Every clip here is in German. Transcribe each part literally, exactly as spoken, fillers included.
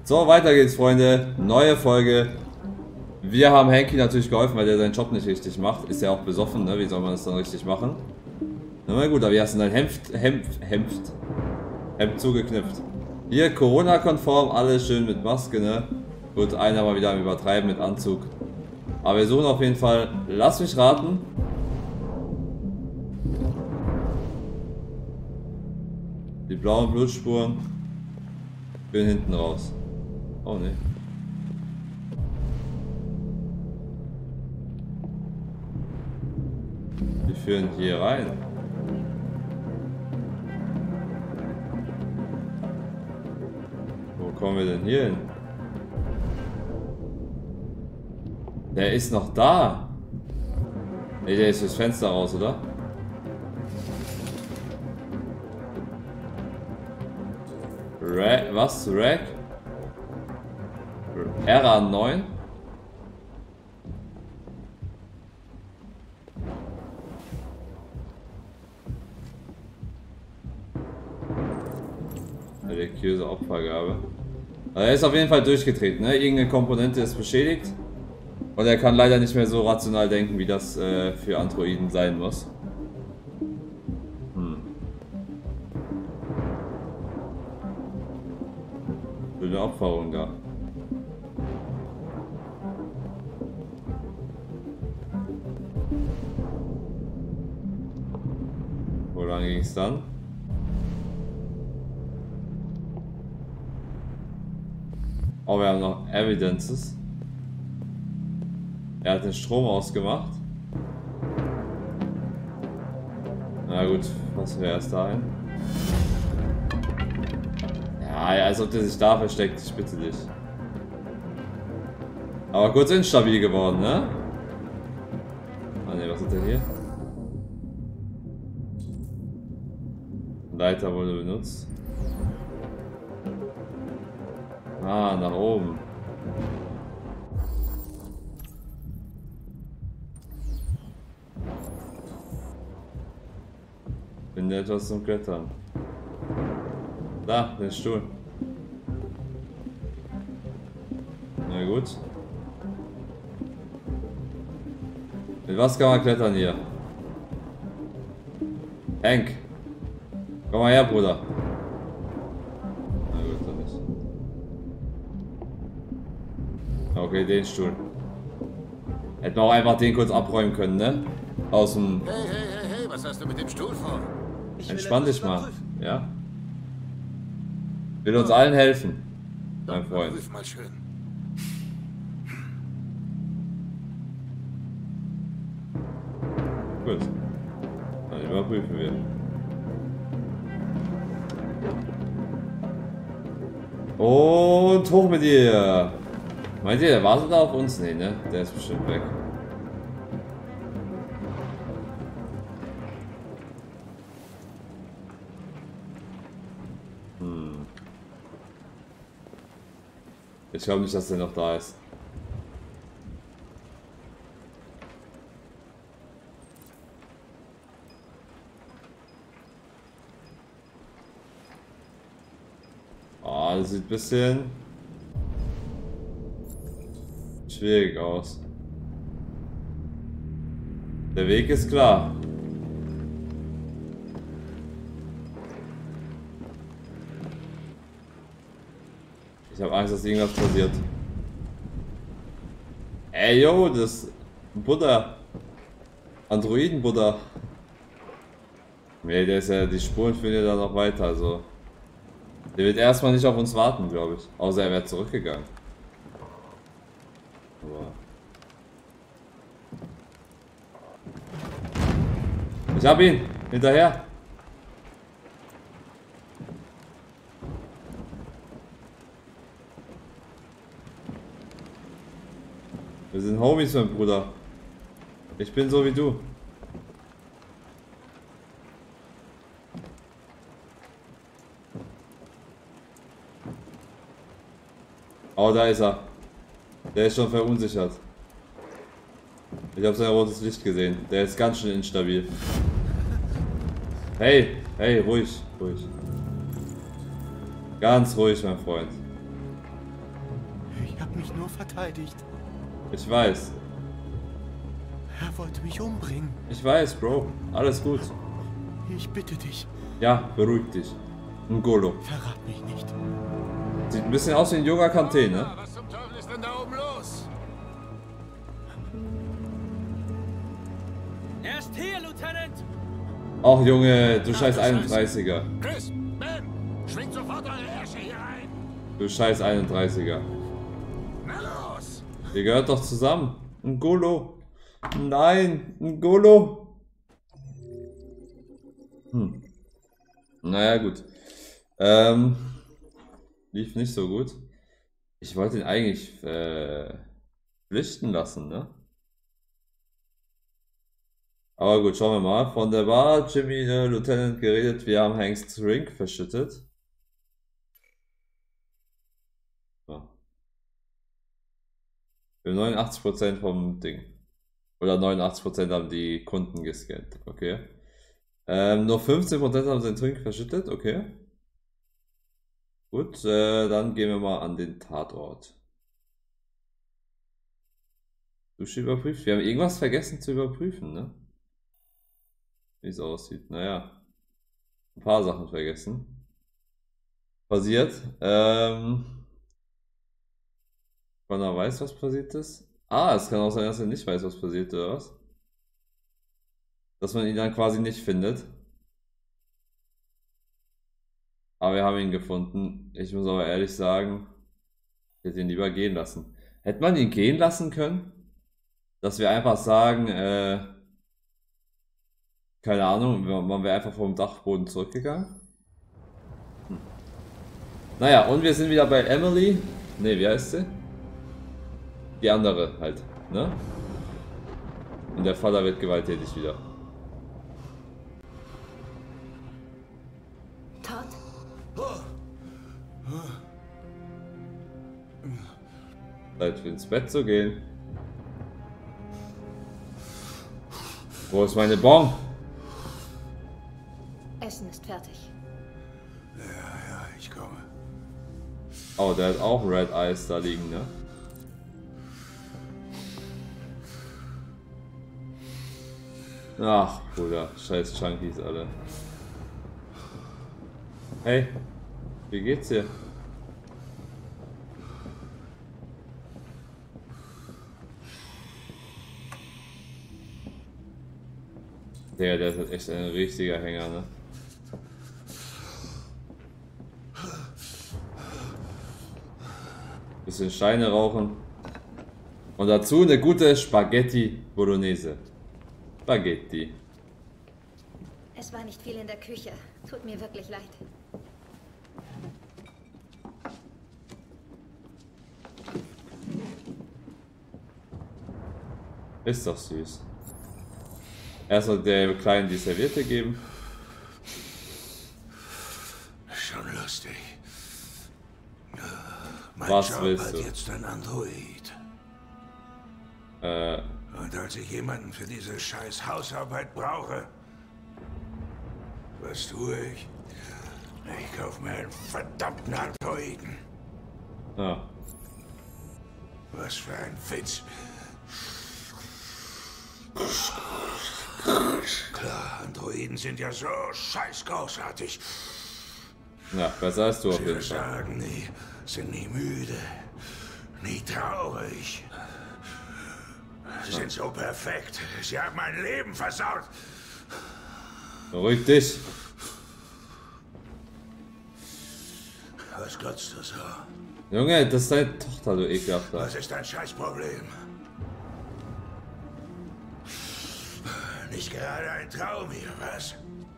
So, weiter geht's, Freunde. Neue Folge. Wir haben Henki natürlich geholfen, weil der seinen Job nicht richtig macht. Ist ja auch besoffen, ne? Wie soll man das dann richtig machen? Na mal gut, aber wie hast du dein Hemd, Hemd, Hemd, Hemd zugeknüpft? Hier Corona-konform, alles schön mit Maske, ne? Gut, einer mal wieder am Übertreiben mit Anzug. Aber wir suchen auf jeden Fall, lass mich raten. Die blauen Blutspuren führen hinten raus. Oh ne. Die führen hier rein. Wo kommen wir denn hier hin? Der ist noch da. Ne, der ist durchs Fenster raus, oder? Ra was? Rack? R A neun? Religiöse Opfergabe. Also er ist auf jeden Fall durchgetreten, ne? Irgendeine Komponente ist beschädigt. Und er kann leider nicht mehr so rational denken, wie das äh, für Androiden sein muss. Hm. Für eine Opferung da. Wo lang ging es dann? Oh, wir haben noch Evidences. Er hat den Strom ausgemacht. Na gut, passen wir erst dahin. Ja, als ob der sich da versteckt, ich bitte dich. Aber kurz instabil geworden, ne? Ah ne, was ist denn hier? Leiter wurde benutzt. Ah, nach oben. Finde etwas zum Klettern. Da, der Stuhl. Na gut. Mit was kann man klettern hier? Hank. Komm mal her, Bruder. Na gut, dann nicht. Okay, den Stuhl. Hätten wir auch einfach den kurz abräumen können, ne? Aus dem... Hey, hey, hey, hey, was hast du mit dem Stuhl vor? Entspann dich mal, ja? Will uns allen helfen, mein Freund. Prüf mal schön. Gut. Dann überprüfen wir. Und hoch mit dir! Meint ihr, der wartet da auf uns? Nee, ne? Der ist bestimmt weg. Hm. Ich glaube nicht, dass der noch da ist. Ah, das sieht ein bisschen schwierig aus. Der Weg ist klar. Ich habe Angst, dass irgendwas passiert. Ey, yo, das Buddha. Androiden-Buddha. Nee, der ist ja, die Spuren führen ja da noch weiter, also. Der wird erstmal nicht auf uns warten, glaube ich. Außer er wäre zurückgegangen. Aber ich hab ihn! Hinterher! Wir sind Homies, mein Bruder. Ich bin so wie du. Oh, da ist er. Der ist schon verunsichert. Ich habe sein rotes Licht gesehen. Der ist ganz schön instabil. Hey, hey, ruhig, ruhig. Ganz ruhig, mein Freund. habe mich nur verteidigt. Ich weiß. Er wollte mich umbringen. Ich weiß, Bro. Alles gut. Ich bitte dich. Ja, beruhig dich. N'Golo. Verrat mich nicht. Sieht ein bisschen aus wie ein junger Kanté, ne? Was zum Teufel ist denn da oben los? Er ist hier, Lieutenant! Ach Junge, du scheiß einunddreißiger. Chris, Ben, schwingt sofort eure Ärsche hier ein. Du scheiß einunddreißiger. Na los! Ihr gehört doch zusammen. N'Golo. Nein, N'Golo. Hm. Naja, gut. Ähm, lief nicht so gut. Ich wollte ihn eigentlich äh, flüchten lassen, ne? Aber gut, schauen wir mal. Von der Bar, Jimmy, äh, Lieutenant geredet, wir haben Hanks Drink verschüttet. Ja. Für neunundachtzig Prozent vom Ding. Oder neunundachtzig Prozent haben die Kunden gescannt, okay. Ähm, nur fünfzehn Prozent haben den Drink verschüttet, okay. Gut, äh, dann gehen wir mal an den Tatort. Dusche überprüft. Wir haben irgendwas vergessen zu überprüfen, ne? Wie es aussieht. Naja. Ein paar Sachen vergessen. Passiert. Ähm. Wenn er weiß, was passiert ist. Ah, es kann auch sein, dass er nicht weiß, was passiert, oder was? Dass man ihn dann quasi nicht findet. Aber wir haben ihn gefunden. Ich muss aber ehrlich sagen, ich hätte ihn lieber gehen lassen. Hätte man ihn gehen lassen können? Dass wir einfach sagen, äh, keine Ahnung, man wäre einfach vom Dachboden zurückgegangen. Hm. Naja, und wir sind wieder bei Emily. Ne, wie heißt sie? Die andere halt, ne? Und der Vater wird gewalttätig wieder. Todd? Zeit ins Bett zu gehen. Wo ist meine Bon? Essen ist fertig. Ja, ja, ich komme. Oh, der hat auch Red Eyes da liegen, ne? Ach, Bruder, scheiß Junkies alle. Hey, wie geht's dir? Der, der ist echt ein richtiger Hänger, ne? Bisschen Scheine rauchen. Und dazu eine gute Spaghetti Bolognese. Spaghetti. Es war nicht viel in der Küche. Tut mir wirklich leid. Ist doch süß. Erst soll der Kleinen die Serviette geben. Schon lustig. Mein Was Job willst hat du? jetzt ein Android. Äh, Und als ich jemanden für diese scheiß Hausarbeit brauche, was tue ich? Ich kaufe mir einen verdammten Androiden. ah. Was für ein Witz. Klar, Androiden sind ja so scheiß großartig. Ja, besser als du auf Sie jeden Fall. versagen nie, sind nie müde, nie traurig. Sie sind so perfekt. Sie haben mein Leben versaut. Beruhig dich. Was glotzt du so? Junge, das ist deine Tochter, du ekelhafter. Was ist dein Scheißproblem? Nicht gerade ein Traum hier, was?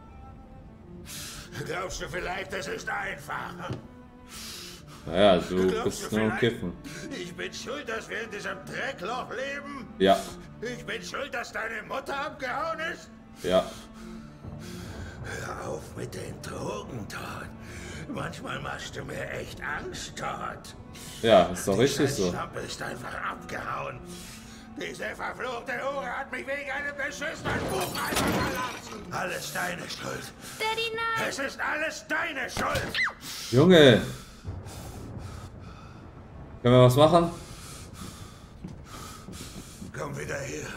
Glaubst du vielleicht, es ist einfach? Naja, du Glaubst bist du nur am vielleicht, Kiffen. ich bin schuld, dass wir in diesem Dreckloch leben? Ja, Ich bin schuld, dass deine Mutter abgehauen ist? ja. Hör auf mit den Drogen, Todd. Manchmal machst du mir echt Angst, Todd. Ja, ist doch Die richtig so. Scheißschlampe ist einfach abgehauen. Diese verfluchte Hure hat mich wegen einem beschissenen Buchhalter verlassen. Alles deine Schuld. Daddy, nein! Es ist alles deine Schuld. Junge! Können wir was machen? Komm wieder her.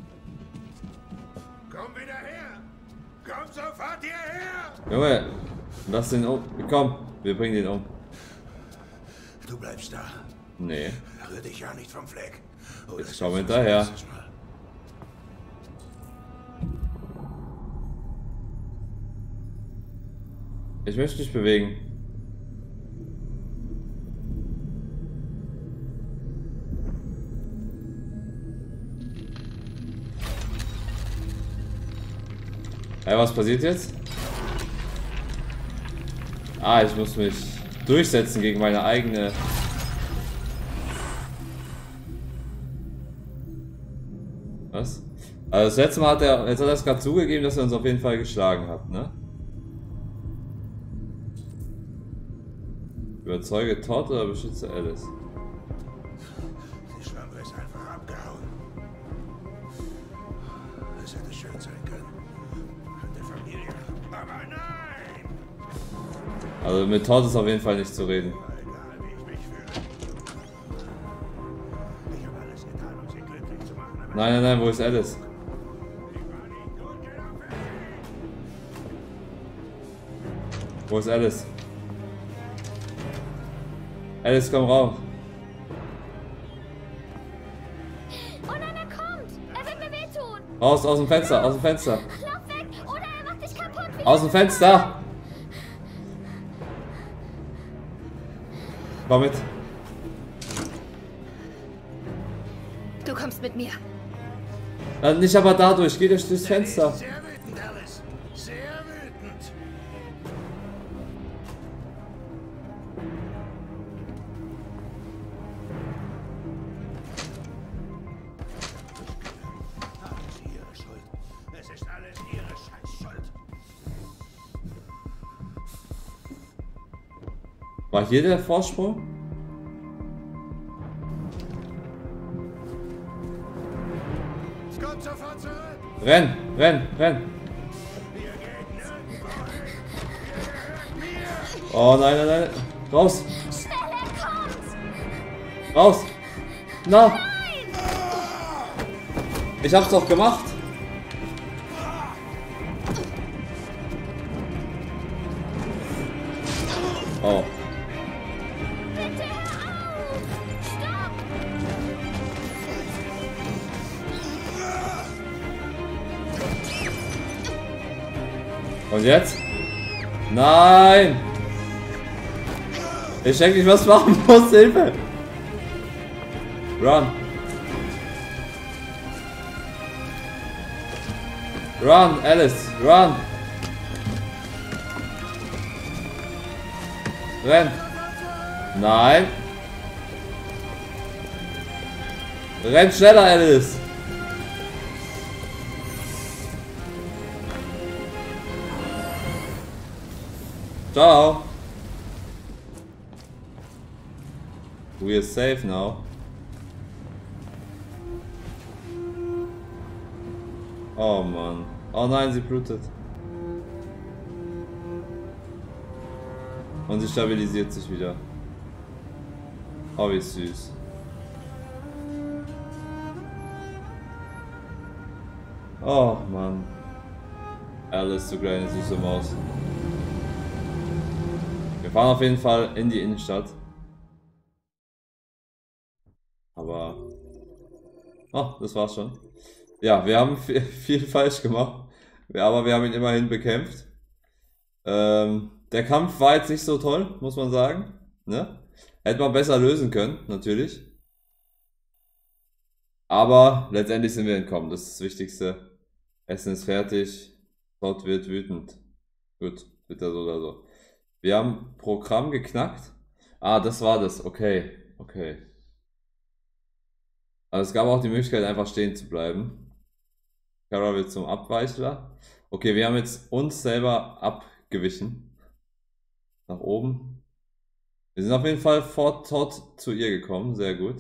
Komm wieder her. Komm sofort hierher. Junge, lass den um. Komm, wir bringen den um. Du bleibst da. Nee. Rühr dich ja nicht vom Fleck. Oh, Jetzt schau hinterher. Ich möchte dich bewegen. Hey, was passiert jetzt? Ah, ich muss mich durchsetzen gegen meine eigene. Was? Also das letzte Mal hat er, jetzt hat er es gerade zugegeben, dass er uns auf jeden Fall geschlagen hat, ne? Überzeuge Todd oder beschütze Alice? Die Schlampe ist einfach abgehauen. Es hätte schön sein können. Mit der Familie. Aber nein! Also mit Todd ist auf jeden Fall nicht zu reden. Egal wie ich mich fühle. Ich habe alles getan, um sie glücklich zu machen. Aber Nein, nein, nein, wo ist Alice? ich war nicht gut genug für sie. Wo ist Alice? Alice, komm raus. Oh nein, er kommt! Er wird mir wehtun! Raus, aus dem Fenster, aus dem Fenster. Lauf weg! Oder er macht dich kaputt! Wie Aus dem Fenster! Komm mit. Du kommst mit mir. Dann nicht aber dadurch, geh durch das Fenster. Sehr wütend, Alice. Sehr wütend. Alles ihre Schuld. Es ist alles ihre Scheißschuld. War hier der Vorsprung? Kommt sofort zurück. Renn, renn, renn. Ihr geht nirgendwo hin. Ihr gehört mir. Oh nein, nein, nein. Raus, schnell er kommt! raus. Na. Ich hab's doch gemacht. Oh. Bitte hör auf! Stopp! Und jetzt? Nein! Ich denke, ich was machen muss. Hilfe! Run! Run, Alice! Run! Renn! Nein! Renn schneller, Alice! Ciao! We are safe now. Oh Mann. Oh nein, sie blutet. Und sie stabilisiert sich wieder. Oh, wie süß. Oh Mann. Alice, du kleine süße Maus. Wir fahren auf jeden Fall in die Innenstadt. Aber... Oh, das war's schon. Ja, wir haben viel, viel falsch gemacht. Aber wir haben ihn immerhin bekämpft. Ähm, der Kampf war jetzt nicht so toll, muss man sagen. Ne? Hätte man besser lösen können, natürlich. Aber letztendlich sind wir entkommen. Das ist das Wichtigste. Essen ist fertig. Todd wird wütend. Gut, wird er so oder so. Wir haben Programm geknackt. Ah, das war das. Okay, okay. Also es gab auch die Möglichkeit, einfach stehen zu bleiben. Kara wird zum Abweichler. Okay, wir haben jetzt uns selber abgewichen. Nach oben. Wir sind auf jeden Fall vor Todd zu ihr gekommen. Sehr gut.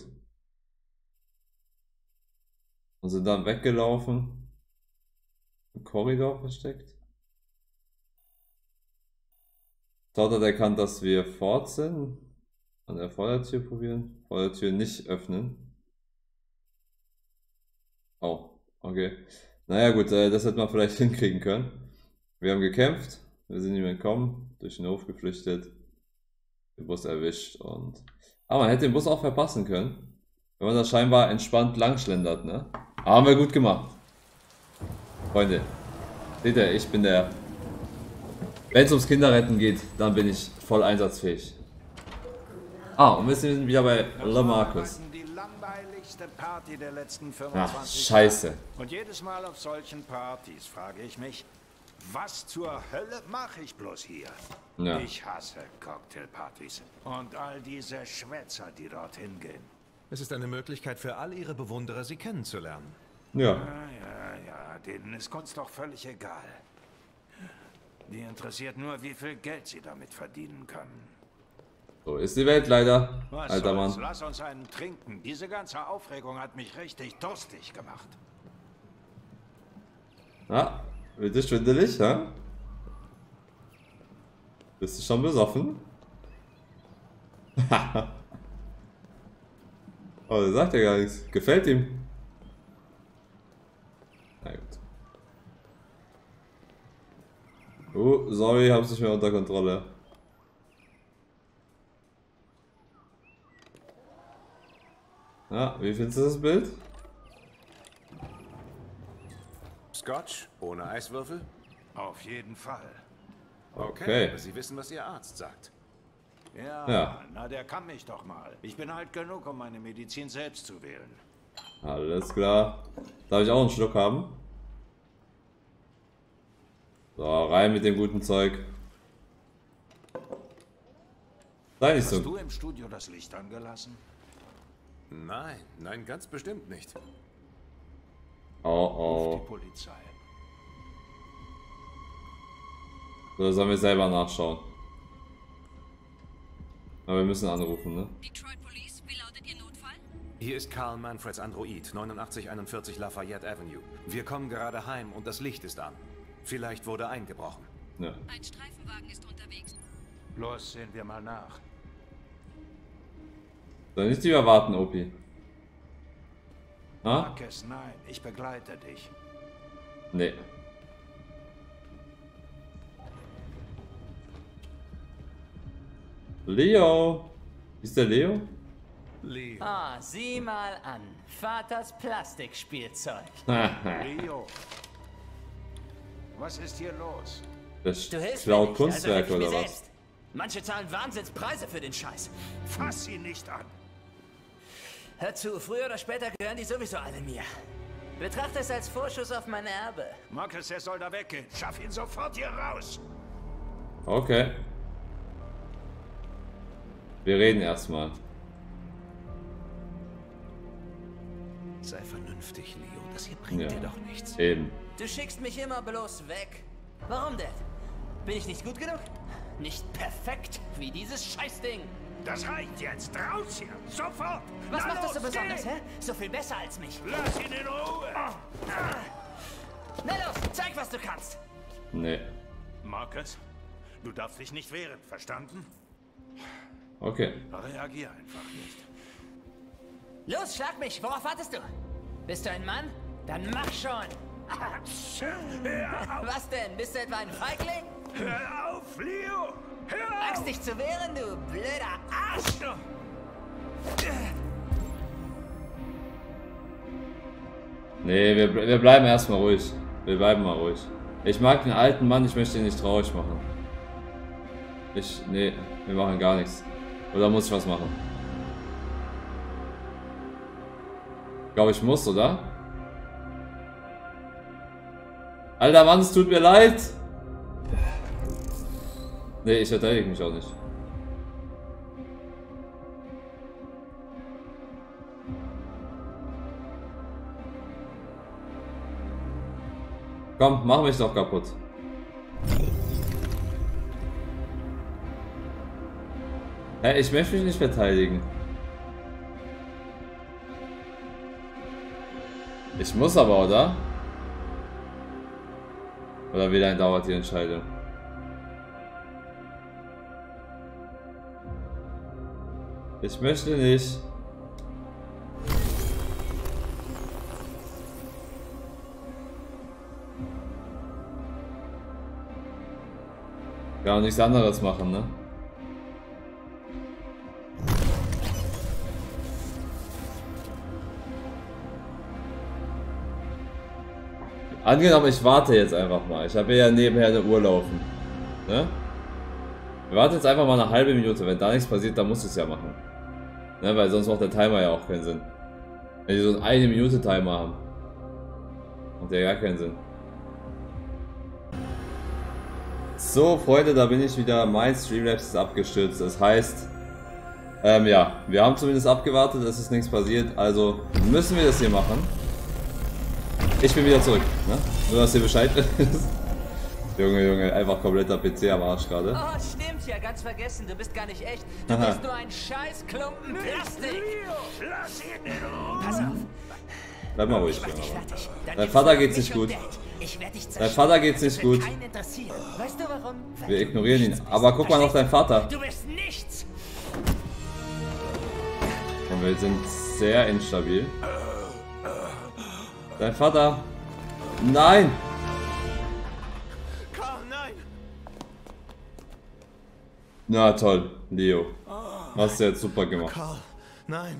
Und sind dann weggelaufen. Im Korridor versteckt. Todd hat erkannt, dass wir fort sind. An der Vordertür probieren. Vordertür nicht öffnen. Oh, okay. Naja gut, äh, das hätte man vielleicht hinkriegen können. Wir haben gekämpft. Wir sind ihm entkommen. Durch den Hof geflüchtet. Den Bus erwischt und... Ah, man hätte den Bus auch verpassen können. Wenn man da scheinbar entspannt langschlendert, ne? Haben wir gut gemacht. Freunde. Seht ihr, ich bin der... Wenn es ums Kinderretten geht, dann bin ich voll einsatzfähig. Ah, und wir sind wieder bei Le Marcus. Die langweiligste Party der letzten Ach, fünfundzwanzig scheiße. Jahre. Und jedes Mal auf solchen Partys frage ich mich, was zur Hölle mache ich bloß hier? Ja. Ich hasse Cocktailpartys. Und all diese Schwätzer, die dorthin gehen. Es ist eine Möglichkeit für all ihre Bewunderer, sie kennenzulernen. Ja. Ja, ja, ja, denen ist Kunst doch völlig egal. Die interessiert nur, wie viel Geld sie damit verdienen können. So ist die Welt leider, Was alter soll's? Mann. Lass uns einen trinken. Diese ganze Aufregung hat mich richtig durstig gemacht. Ja, wird dir schwindelig, hä? Bist du schon besoffen? Oh, der sagt ja gar nichts. Gefällt ihm. Na gut. Oh, sorry, hab's nicht mehr unter Kontrolle. Ja, wie findest du das Bild? Scotch ohne Eiswürfel? Auf jeden Fall. Okay. aber Sie wissen, was Ihr Arzt sagt. Ja, Ja. na, der kann mich doch mal. Ich bin alt genug, um meine Medizin selbst zu wählen. Alles klar. Darf ich auch einen Schluck haben? So, rein mit dem guten Zeug. Sei nicht Hast so. du im Studio das Licht angelassen? Nein, nein, ganz bestimmt nicht. Oh Ruf oh. die Polizei. Oder sollen wir selber nachschauen? Aber wir müssen anrufen, ne? Detroit Police, wie lautet Ihr Notfall? Hier ist Carl Manfreds Android, neunundachtzig einundvierzig Lafayette Avenue. Wir kommen gerade heim und das Licht ist an. Vielleicht wurde eingebrochen. Ja. Ein Streifenwagen ist unterwegs. Los, sehen wir mal nach. Soll nicht lieber warten, Opi? Ah? Marcus, nein, ich begleite dich. Nee. Leo! Ist der Leo? Leo. Ah, sieh mal an. Vaters Plastikspielzeug. Leo. Was ist hier los? Das Du hilfst mir klaut nicht, Kunstwerk also helf ich oder mir was? selbst. Manche zahlen Wahnsinnspreise für den Scheiß. Fass ihn nicht an. Hör zu, früher oder später gehören die sowieso alle mir. Betrachte es als Vorschuss auf mein Erbe. Marcus, er soll da weggehen. Schaff ihn sofort hier raus. Okay. Wir reden erstmal. Sei vernünftig, Leo. Das hier bringt Ja. dir doch nichts. Eben. Du schickst mich immer bloß weg. Warum denn? Bin ich nicht gut genug? Nicht perfekt wie dieses Scheißding. Das reicht jetzt. Raus hier. Sofort. Was Na macht das so los, besonders, geh. hä? So viel besser als mich. Lass ihn in Ruhe. Na los, zeig, was du kannst. Nee. Marcus, du darfst dich nicht wehren. Verstanden? Okay. Reagier einfach nicht. Los, schlag mich. Worauf wartest du? Bist du ein Mann? Dann mach schon. Hör auf. Was denn? Bist du etwa ein Feigling? Hör auf, Leo. Hör Angst, auf. dich zu wehren, du blöder Arsch! Nee, wir, wir bleiben erstmal ruhig. Wir bleiben mal ruhig. Ich mag den alten Mann, ich möchte ihn nicht traurig machen. Ich, nee, wir machen gar nichts. Oder muss ich was machen? Ich glaube, ich muss, oder? Alter Mann, es tut mir leid. Nee, ich verteidige mich auch nicht. Komm, mach mich doch kaputt. Hä, ich möchte mich nicht verteidigen. Ich muss aber, oder? Oder wie lange dauert die Entscheidung? Ich möchte nicht. Kann auch nichts anderes machen, ne? Angenommen, ich warte jetzt einfach mal. Ich habe ja nebenher eine Uhr laufen. Ne? Wir warten jetzt einfach mal eine halbe Minute. Wenn da nichts passiert, dann muss ich es ja machen. Ne? Weil sonst macht der Timer ja auch keinen Sinn. Wenn die so einen eine Minute Timer haben. Macht ja gar keinen Sinn. So, Freunde, da bin ich wieder. Mein Streamlabs ist abgestürzt. Das heißt, ähm, ja, wir haben zumindest abgewartet, es ist nichts passiert. Also müssen wir das hier machen. Ich bin wieder zurück, ne? Nur, dass ihr Bescheid wisst. Junge, Junge, einfach kompletter P C am Arsch gerade. Oh, stimmt ja, ganz vergessen, du bist gar nicht echt. Du Aha. bist nur ein scheiß Klumpen Plastik. Lass ihn in Ruhe! Pass auf. Bleib mal ruhig. Ich mach dich fertig. Dann Dein gibt's Vater nur geht's mich nicht und gut. Dad. Ich werd dich Dein zerstören. Vater geht's nicht Das wird gut. keinen interessieren. Weißt du warum? Weil Wir du ignorieren ihn. nichts bist. Aber guck mal auf deinen Vater. Du bist nichts. Und wir sind sehr instabil. Dein Vater. Nein! Carl, nein! Na toll, Leo. Hast du jetzt super gemacht. Carl, nein!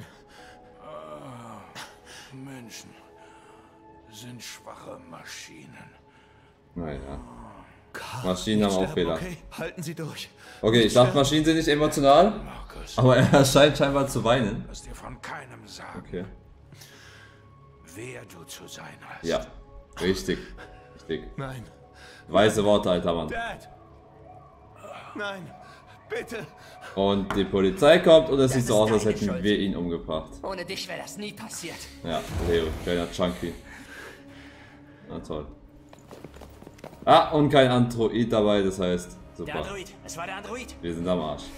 Menschen sind schwache Maschinen. Naja. Carl, Maschinen haben ich auch sterbe, Fehler. Okay, halten Sie durch. Okay, ich dachte, Maschinen sind nicht emotional, Markus, aber er scheint scheinbar zu weinen. lass dir von keinem sagen, Okay. wer du zu sein hast. Ja, richtig. Richtig. Nein. Weise Worte, alter Mann. Dad! Nein, bitte! Und die Polizei kommt und es sieht Das so ist aus, als deine hätten Schuld. wir ihn umgebracht. Ohne dich wäre das nie passiert. Ja, Leo, kleiner Chunky. Na toll. Ah, und kein Android dabei, das heißt, Der super. Android, es war der Android. Wir sind am Arsch.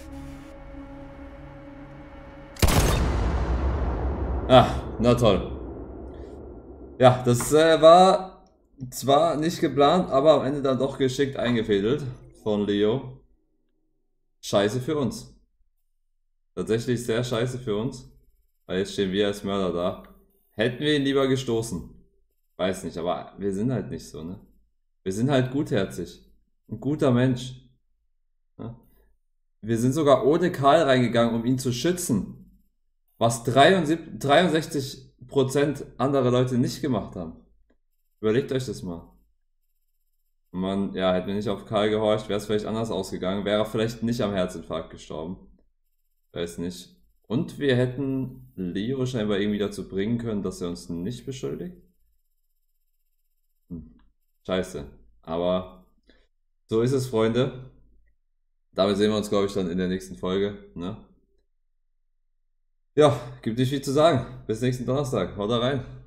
Ah, na toll. Ja, das äh, war zwar nicht geplant, aber am Ende dann doch geschickt eingefädelt von Leo. Scheiße für uns. Tatsächlich sehr scheiße für uns. Weil jetzt stehen wir als Mörder da. Hätten wir ihn lieber gestoßen. Weiß nicht, aber wir sind halt nicht so, ne? Wir sind halt gutherzig. Ein guter Mensch. Ja? Wir sind sogar ohne Karl reingegangen, um ihn zu schützen. Was dreiundsechzig Prozent andere Leute nicht gemacht haben. Überlegt euch das mal. Man, ja, hätten wir nicht auf Karl gehorcht, wäre es vielleicht anders ausgegangen. Wäre er vielleicht nicht am Herzinfarkt gestorben. Weiß nicht. Und wir hätten Leo scheinbar irgendwie dazu bringen können, dass er uns nicht beschuldigt. Hm. Scheiße. Aber so ist es, Freunde. Damit sehen wir uns, glaube ich, dann in der nächsten Folge. Ne? Ja, gibt nicht viel zu sagen. Bis nächsten Donnerstag. Haut da rein.